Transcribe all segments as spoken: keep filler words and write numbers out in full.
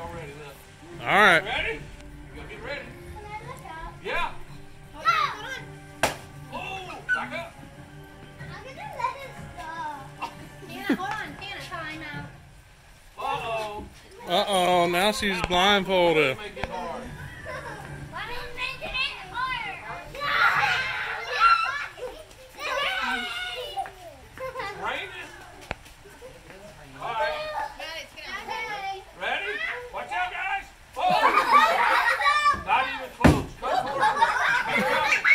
already. Look. All right. Ready? You gotta get ready. Yeah. Oh, back up. I'm gonna let it stop. Hannah, hold on. Hannah, time out. Uh-oh. Uh-oh, now she's blindfolded. Make it hard. Let me make it hard. Raining. All right. Okay. Ready? Watch out, guys. Oh! Not even close. Come forward. Keep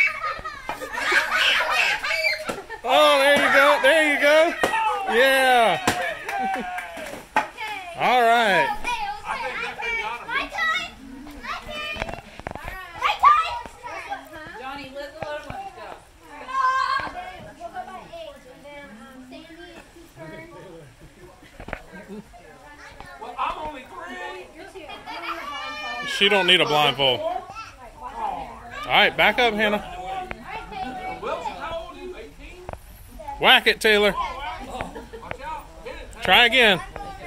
coming. Oh, there you go. There you go. Yeah. All right. I think that thing got him. My time. My turn. My time. Johnny, let the little ones go. We'll go by age, and then um, Sandy, it's his turn. Well, I'm only three. You're two. She don't need a blindfold. All right, back up, Hannah. Wilson, how old are you? eighteen? Whack it, Taylor. Watch out. Hit it. Try again.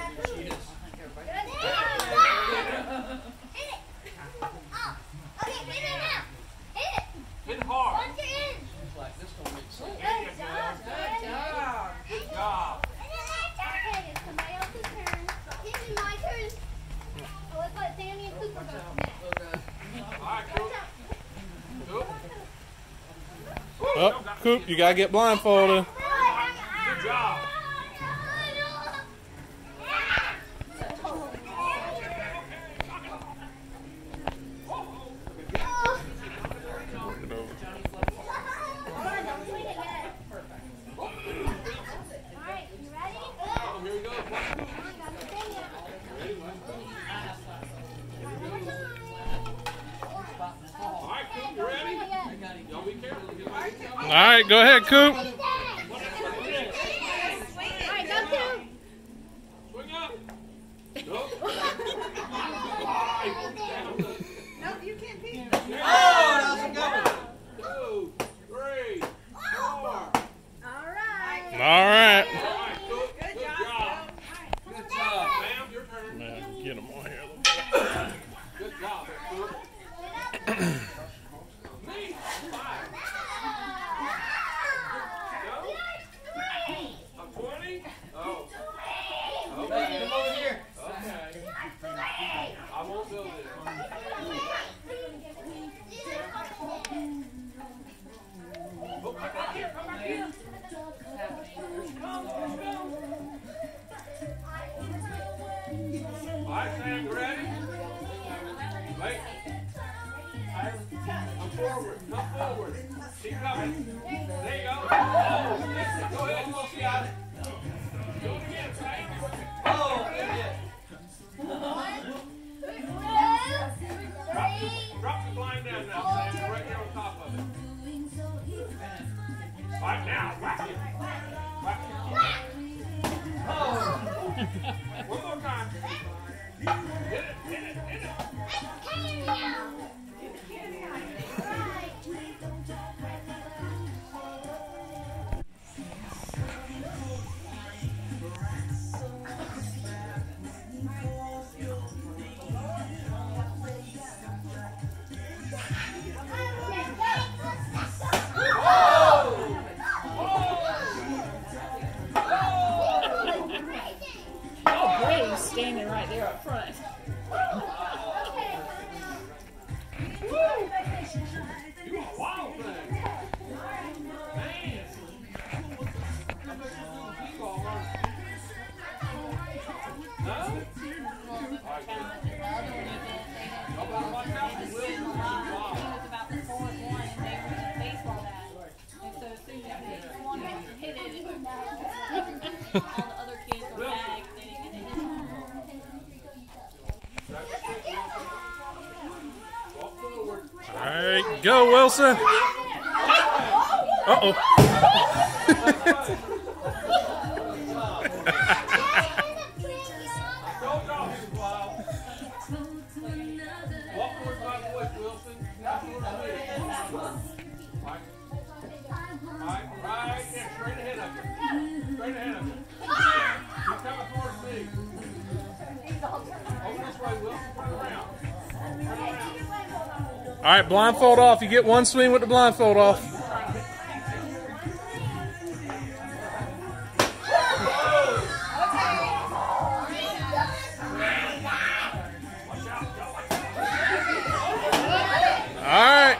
Hit it hard. Once you're in. Good job. Good job. Okay, it's somebody else's turn. This is my turn. So let's let Sandy and Cooper go next. All right, Coop. Coop. Oh, Coop, you gotta get blindfolded. Good job. Alright, you ready? Oh, here we go. All right, Coop, you ready? Y'all be careful. Get my All right, go ahead, Coop. Alright, go Coop. Swing up. Nope. Nope, you can't be. Oh, that's a good one. Two, three, four. Alright. All right. All right, Coop. Good job. Good job. Sam, your turn. Now, get them on here a little bit. Good job, Coop. Me. Five. Go. I'm twenty? Oh. Okay. Come over here. Okay. I won't build it. Oh, come back here. Come back here. All right, Sam, you ready? Wait. Come forward. Come forward. Keep coming. There you go. Oh, listen. Go ahead. Go see out it. Do it again, Sam. Oh, yeah. Drop the, drop the blind down now, Sam. You're right there on top of it. Right now. Whack it. Whack it. Oh. One more time. Hit it. Hit it. Hit it. Oh, Graves standing right there up front. You a wild thing. Man. I bet you're doing t-ball, aren't you? Huh? All right, good. How about watch out for Wilson? She's wild. About the four and one, and they were in baseball bat. And so as soon as they hit one and hit it, it would all the other kids were bagged. They didn't get to hit it. Walk forward. All right, go, Wilson. Uh-oh. I told y'all he was wild. Walk towards my voice, Wilson. Not towards me. Right. Right, right. Yeah, straight ahead of you. Straight ahead of you. Keep coming towards me. Over this way, Will. Turn around. All right, blindfold off. You get one swing with the blindfold off. All right.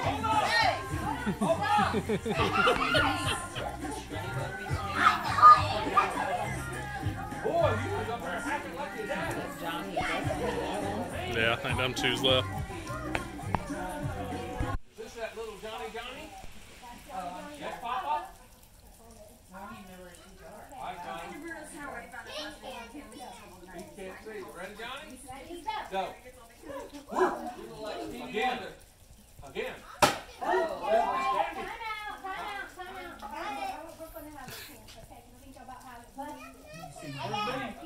Boy, you was up there hacking like your dad. Yeah, I think them two's left. Is this that little Johnny Johnny? Yes, Papa? Hi, Johnny. He can't see. Ready, Johnny? Go. Again. Again. Time out, time out, time out. Got it. We're going to have a chance, okay? We'll think about how it was. I got it.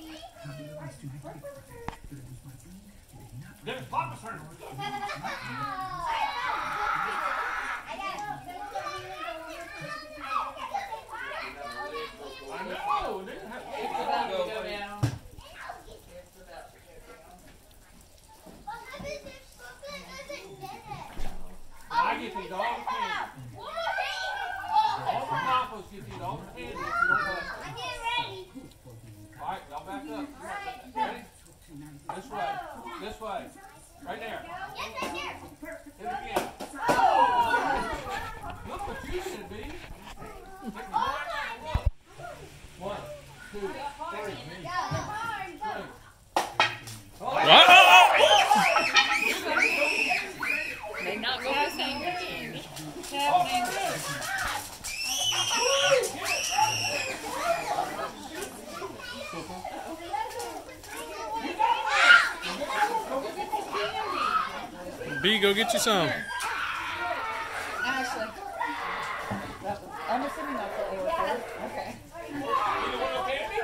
Then it's Papa's turn. I got it. I know. It didn't have to go down. I get these all the candy. All the Papas get these all the candy if you don't touch them. I'm getting ready. All right, y'all back up. Ready? This way. This way. Right there. Yes, right there. Hit it again. Look what you should be. One, two, three. May not go the same with candy. What's happening? B, go get you some. Ashley. I'm assuming that's what they were for. Okay. You want no candy?